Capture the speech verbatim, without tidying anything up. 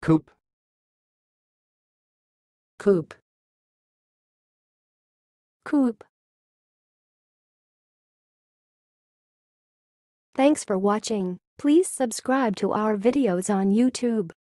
Coop. Coop. Coop. Thanks for watching. Please subscribe to our videos on YouTube.